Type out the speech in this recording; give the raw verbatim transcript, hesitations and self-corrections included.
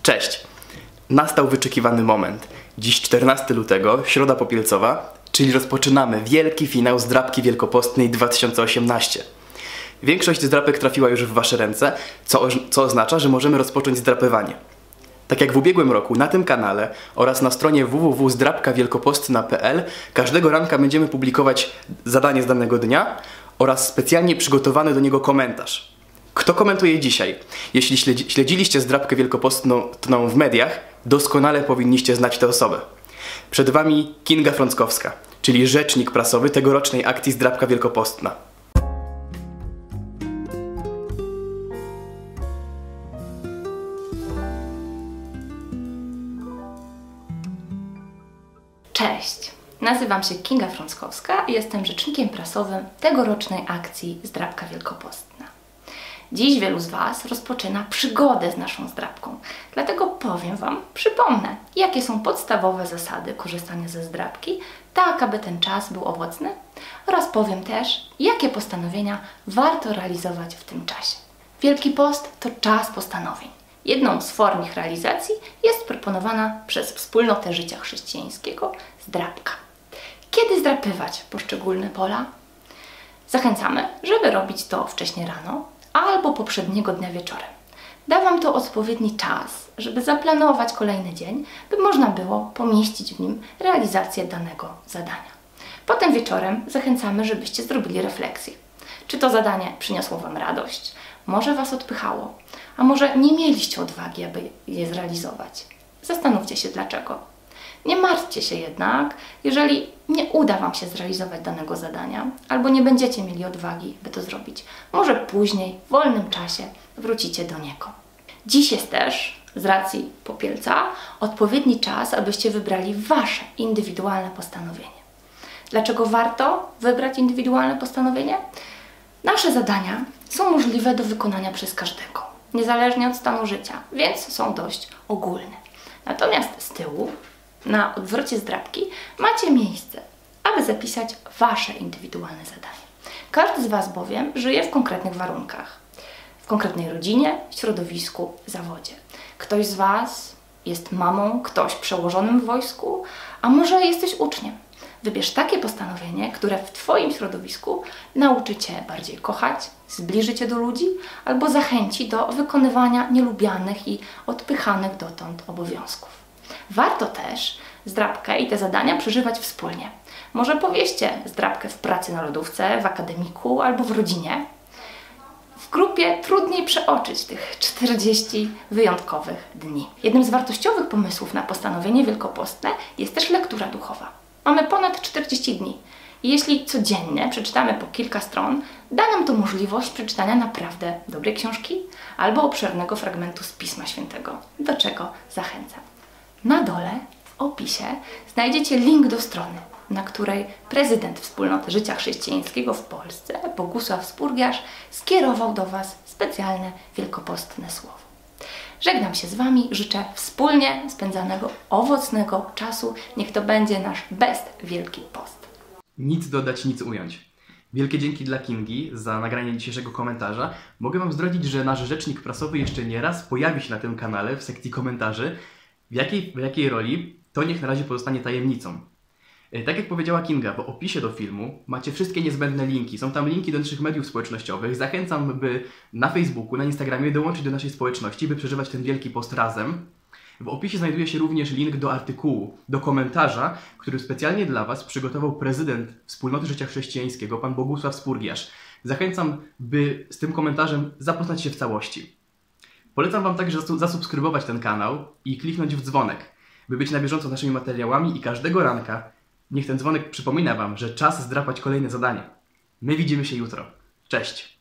Cześć! Nastał wyczekiwany moment. Dziś czternastego lutego, środa popielcowa, czyli rozpoczynamy wielki finał zdrabki wielkopostnej dwa tysiące osiemnaście. Większość zdrapek trafiła już w Wasze ręce, co, co oznacza, że możemy rozpocząć zdrapywanie. Tak jak w ubiegłym roku na tym kanale oraz na stronie w w w kropka zdrabka wielkopostna kropka p l każdego ranka będziemy publikować zadanie z danego dnia oraz specjalnie przygotowany do niego komentarz. Kto komentuje dzisiaj? Jeśli śledzi, śledziliście zdrabkę wielkopostną w mediach, doskonale powinniście znać tę osobę. Przed Wami Kinga Frąckowska, czyli rzecznik prasowy tegorocznej akcji Zdrabka Wielkopostna. Cześć, nazywam się Kinga Frąckowska i jestem rzecznikiem prasowym tegorocznej akcji Zdrabka Wielkopostna. Dziś wielu z Was rozpoczyna przygodę z naszą zdrabką, dlatego powiem Wam, przypomnę, jakie są podstawowe zasady korzystania ze zdrabki, tak aby ten czas był owocny, oraz powiem też, jakie postanowienia warto realizować w tym czasie. Wielki Post to czas postanowień. Jedną z form ich realizacji jest proponowana przez wspólnotę życia chrześcijańskiego zdrabka. Kiedy zdrapywać poszczególne pola? Zachęcamy, żeby robić to wcześnie rano albo poprzedniego dnia wieczorem. Da Wam to odpowiedni czas, żeby zaplanować kolejny dzień, by można było pomieścić w nim realizację danego zadania. Potem wieczorem zachęcamy, żebyście zrobili refleksję. Czy to zadanie przyniosło Wam radość? Może Was odpychało? A może nie mieliście odwagi, aby je zrealizować? Zastanówcie się dlaczego. Nie martwcie się jednak, jeżeli nie uda Wam się zrealizować danego zadania, albo nie będziecie mieli odwagi, by to zrobić. Może później, w wolnym czasie wrócicie do niego. Dziś jest też, z racji popielca, odpowiedni czas, abyście wybrali Wasze indywidualne postanowienie. Dlaczego warto wybrać indywidualne postanowienie? Nasze zadania są możliwe do wykonania przez każdego, niezależnie od stanu życia, więc są dość ogólne. Natomiast z tyłu, na odwrocie zdrabki, macie miejsce, aby zapisać Wasze indywidualne zadanie. Każdy z Was bowiem żyje w konkretnych warunkach, w konkretnej rodzinie, środowisku, zawodzie. Ktoś z Was jest mamą, ktoś przełożonym w wojsku, a może jesteś uczniem. Wybierz takie postanowienie, które w Twoim środowisku nauczy Cię bardziej kochać, zbliży Cię do ludzi albo zachęci do wykonywania nielubianych i odpychanych dotąd obowiązków. Warto też zdrabkę i te zadania przeżywać wspólnie. Może powieście zdrabkę w pracy na lodówce, w akademiku albo w rodzinie. W grupie trudniej przeoczyć tych czterdzieści wyjątkowych dni. Jednym z wartościowych pomysłów na postanowienie wielkopostne jest też lektura duchowa. Mamy ponad czterdzieści dni i jeśli codziennie przeczytamy po kilka stron, da nam to możliwość przeczytania naprawdę dobrej książki albo obszernego fragmentu z Pisma Świętego, do czego zachęcam. Na dole w opisie znajdziecie link do strony, na której prezydent Wspólnoty Życia Chrześcijańskiego w Polsce, Bogusław Spurgiarz, skierował do Was specjalne wielkopostne słowo. Żegnam się z Wami, życzę wspólnie spędzanego owocnego czasu. Niech to będzie nasz best Wielki Post. Nic dodać, nic ująć. Wielkie dzięki dla Kingi za nagranie dzisiejszego komentarza. Mogę Wam zdradzić, że nasz rzecznik prasowy jeszcze nie raz pojawi się na tym kanale w sekcji komentarzy. W jakiej, w jakiej roli, to niech na razie pozostanie tajemnicą. Tak jak powiedziała Kinga, w opisie do filmu macie wszystkie niezbędne linki. Są tam linki do naszych mediów społecznościowych. Zachęcam, by na Facebooku, na Instagramie dołączyć do naszej społeczności, by przeżywać ten Wielki Post razem. W opisie znajduje się również link do artykułu, do komentarza, który specjalnie dla Was przygotował prezydent Wspólnoty Życia Chrześcijańskiego, pan Bogusław Spurgiarz. Zachęcam, by z tym komentarzem zapoznać się w całości. Polecam Wam także zasubskrybować ten kanał i kliknąć w dzwonek, by być na bieżąco z naszymi materiałami i każdego ranka niech ten dzwonek przypomina Wam, że czas zdrapać kolejne zadanie. My widzimy się jutro. Cześć!